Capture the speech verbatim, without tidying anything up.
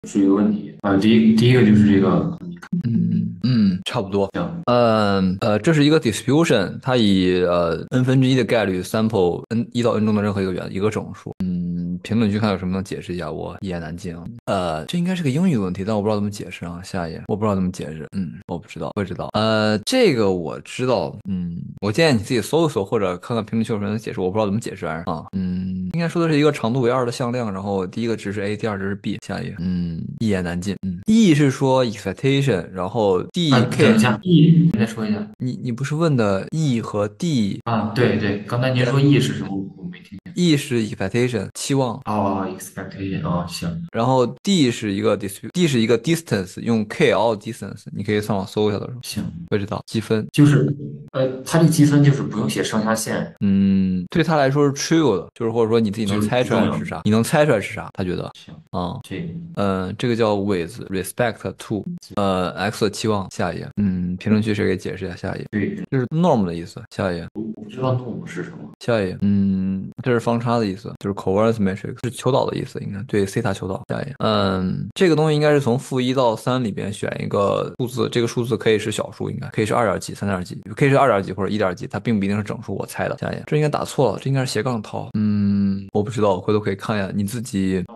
是一个问题啊。第一第一个就是这个， 嗯嗯，差不多。 行， 嗯呃，这是一个 distribution，它以呃 n 分之一的概率 sample n 一到 n 中的任何一个元一个整数。嗯，评论区看有什么能解释一下，我一言难尽啊。呃，这应该是个英语问题，但我不知道怎么解释啊。下一页，我不知道怎么解释。嗯，我不知道，不知道。呃，这个我知道。嗯，我建议你自己搜一搜，或者看看评论区有什么能解释，我不知道怎么解释啊。嗯，应该说的是一个长度为二的向量，然后第一个值是 a，第二值是 b。下一页，嗯，一言难尽。嗯，e 是说 expectation，然后啊， d 等 k， 一下，E，你再说一下你你不是问的 e 和 d， 啊。对对，刚才您说 E 是什么？我没听见。 e 是 expectation 期望， 哦，expectation，哦，行然后 d 是一个 dispute，d 是一个 distance，用 k all distance，你可以上网搜一下的时候， 行， 会知道积分。 就是呃，它这个积分就是不用写上下限， 嗯，对他来说是 true 的，就是或者说你自己能就是猜不重要。 出来是啥，你能猜出来是啥，他觉得。 行， 啊， 这个嗯，这个叫 with respect to，呃，x 的期望。下一页，嗯，评论区谁给解释一下？下一页， 对， 这是 norm 的意思。下一页， 我不知道 norm 是什么。 下一页，嗯，这是方差的意思，就是 covariance matrix，是求导的意思，应该对西塔求导。下一页，嗯，这个东西应该是从负一到三里边选一个数字，这个数字可以是小数，应该可以是二点几、三点几，可以是二点几或者一点几，它并不一定是整数，我猜的。下一页，这应该打错了，这应该是斜杠套。嗯，我不知道，回头可以看一下你自己。